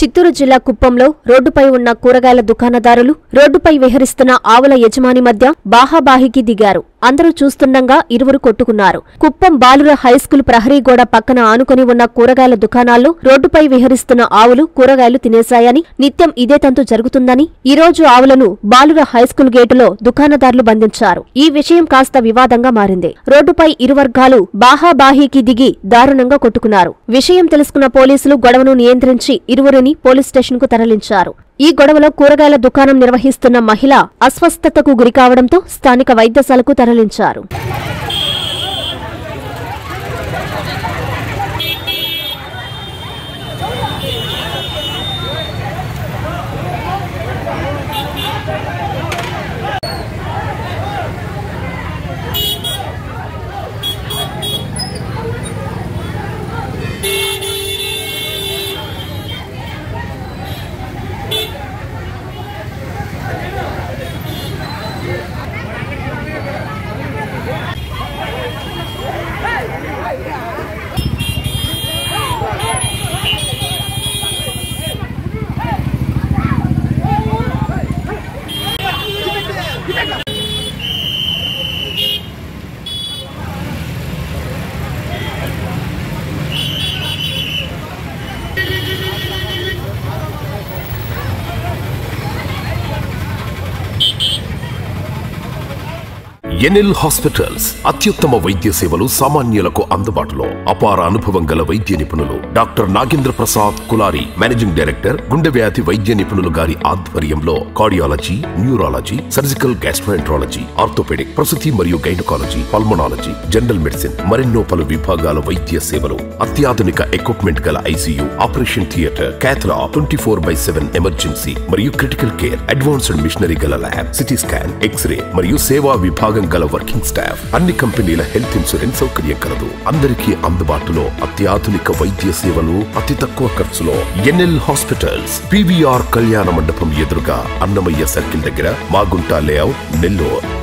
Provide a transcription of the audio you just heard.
చిత్తూరు జిల్లా కుప్పంలో రోడ్డుపై ఉన్న కూరగాయల దుకాణదారులు రోడ్డుపై విహరిస్తున్న ఆవుల యజమాని మధ్య బాహాబాహికి దిగారు. అందరూ చూస్తుండగా ఇరువురు కొట్టుకున్నారు. కుప్పం బాలుర హైస్కూల్ ప్రహరీ గోడ పక్కన ఆనుకుని ఉన్న కూరగాయల దుకాణాల్లో రోడ్డుపై విహరిస్తున్న ఆవులు కూరగాయలు తినేశాయని, నిత్యం ఇదే తంతు జరుగుతుందని ఈ రోజు ఆవులను బాలుర హైస్కూల్ గేటులో దుకాణదారులు బంధించారు. ఈ విషయం కాస్త వివాదంగా మారింది. రోడ్డుపై ఇరు వర్గాలు బాహాబాహికి దిగి దారుణంగా కొట్టుకున్నారు. విషయం తెలుసుకున్న పోలీసులు గొడవను నియంత్రించి ఇరువురిని పోలీస్ స్టేషన్ కు తరలించారు. ఈ గొడవలో కూరగాయల దుకాణం నిర్వహిస్తున్న మహిళ అస్వస్థతకు గురికావడంతో స్థానిక వైద్యశాలకు తరలించారు. ఎన్ఎల్ హాస్పిటల్స్ అత్యుత్తమ వైద్య సేవలు సామాన్యులకు అందుబాటులో. అపార అనుభవం గల వైద్య నిపుణులు doctor Nagendra Prasad Kulari, managing director, గుండె వ్యాధి వైద్య నిపుణులు గారి ఆధ్వర్యంలో cardiology, neurology, surgical gastroenterology, orthopedic, ప్రసూతి మరియు గైనకాలజీ, పల్మనాలజీ, జనరల్ మెడిసిన్ మరెన్నో పలు విభాగాల వైద్య సేవలు. అత్యాధునిక ఎక్విప్మెంట్ గల ICU, operation theatre, cath lab, 24/7 emergency మరియు క్రిటికల్ కేర్, అడ్వాన్స్డ్ మిషనరీ గల ల్యాబ్, సిటీ స్కాన్, ఎక్స్రే మరియు సేవా విభాగం గల వర్కింగ్ స్టాఫ్. అన్ని కంపెనీల హెల్త్ ఇన్సూరెన్స్ సౌకర్యం కలదు. అందరికీ అందుబాటులో అత్యాధునిక వైద్య సేవలు అతి తక్కువ ఖర్చులో. ఎన్ఎల్ హాస్పిటల్స్, PVR కళ్యాణ మండపం ఎదురుగా, అన్నమయ్య సర్కిల్ దగ్గర, మాగుంట లేఅవుట్, నెల్లూరు.